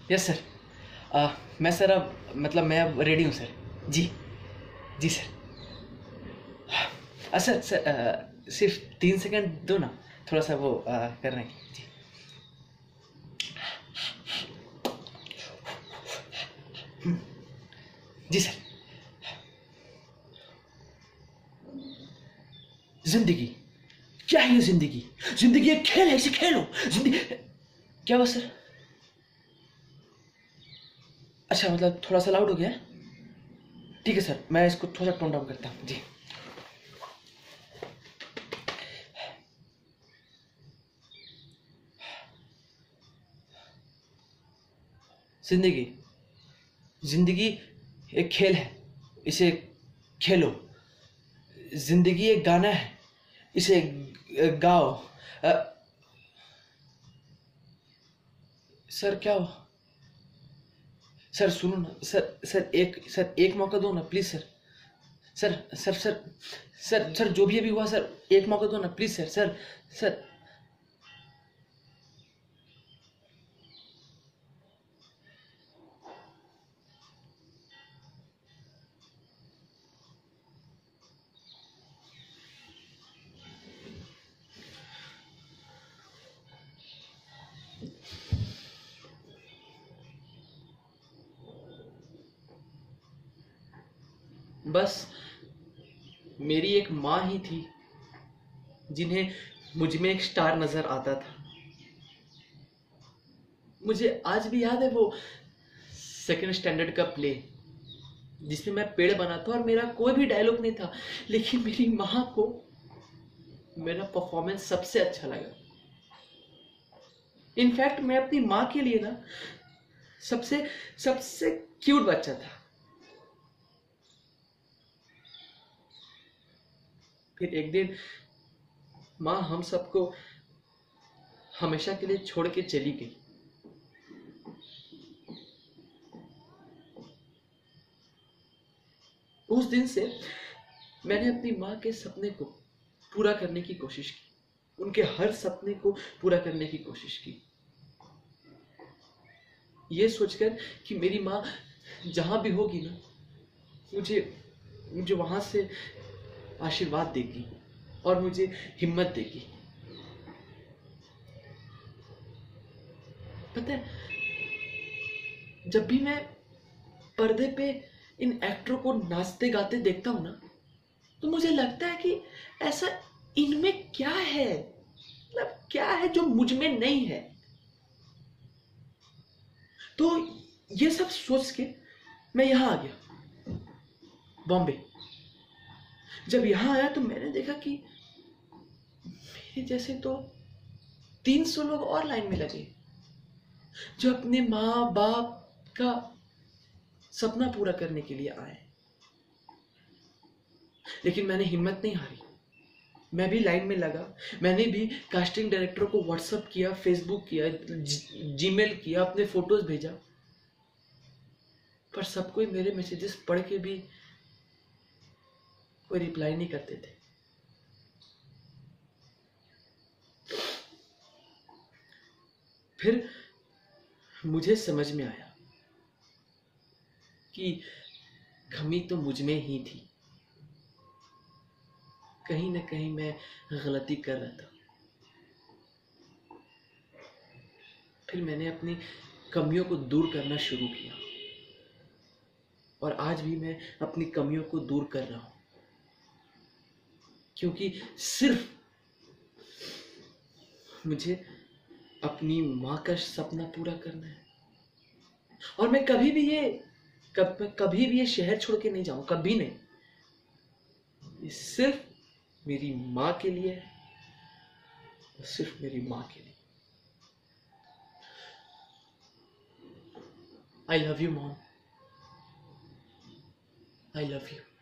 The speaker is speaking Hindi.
Yes sir. मैं सर अब मतलब मैं अब रेडी हूँ सर। जी जी सर। सर सर सिर्फ 3 सेकंड दो ना, थोड़ा सा वो करने की। जी जी सर। जिंदगी क्या है ये? जिंदगी जिंदगी एक खेल है, इसे खेलो। जिंदगी क्या हुआ सर? अच्छा मतलब थोड़ा सा लाउड हो गया है? ठीक है सर, मैं इसको थोड़ा सा टोन डाउन करता हूँ। जी जिंदगी जिंदगी एक खेल है, इसे खेलो। जिंदगी एक गाना है, इसे गाओ। सर क्या हो? सर सुनो ना सर, सर एक मौका दो ना please sir. Sir sir sir sir sir जो भी अभी हुआ सर, एक मौका दो ना प्लीज सर। सर सर बस मेरी एक माँ ही थी जिन्हें मुझ में एक स्टार नजर आता था। मुझे आज भी याद है वो सेकंड स्टैंडर्ड का प्ले जिसमें मैं पेड़ बना था और मेरा कोई भी डायलॉग नहीं था, लेकिन मेरी माँ को मेरा परफॉर्मेंस सबसे अच्छा लगा। इनफैक्ट मैं अपनी माँ के लिए ना सबसे सबसे क्यूट बच्चा था। फिर एक दिन माँ हम सबको हमेशा के लिए छोड़ के चली गई। उस दिन से मैंने अपनी माँ के सपने को पूरा करने की कोशिश की, उनके हर सपने को पूरा करने की कोशिश की, ये सोचकर कि मेरी माँ जहां भी होगी ना, मुझे मुझे वहां से आशीर्वाद देगी और मुझे हिम्मत देगी। पता है, जब भी मैं पर्दे पे इन एक्टरों को नाचते गाते देखता हूं ना, तो मुझे लगता है कि ऐसा इनमें क्या है, मतलब क्या है जो मुझ में नहीं है। तो ये सब सोच के मैं यहां आ गया, बॉम्बे। जब यहां आया तो मैंने देखा कि मेरे जैसे तो 300 लोग और लाइन में लगे जो अपने माँ बाप का सपना पूरा करने के लिए आए। लेकिन मैंने हिम्मत नहीं हारी, मैं भी लाइन में लगा। मैंने भी कास्टिंग डायरेक्टर को व्हाट्सएप किया, फेसबुक किया, जीमेल किया, अपने फोटोज भेजा, पर सब कोई मेरे मैसेजेस पढ़ के भी कोई रिप्लाई नहीं करते थे। फिर मुझे समझ में आया कि कमी तो मुझ में ही थी, कहीं ना कहीं मैं गलती कर रहा था। फिर मैंने अपनी कमियों को दूर करना शुरू किया और आज भी मैं अपनी कमियों को दूर कर रहा हूं, क्योंकि सिर्फ मुझे अपनी माँ का सपना पूरा करना है। और मैं कभी भी ये शहर छोड़ के नहीं जाऊं, कभी नहीं। ये सिर्फ मेरी माँ के लिए है, सिर्फ मेरी माँ के लिए। I love you mom, I love you.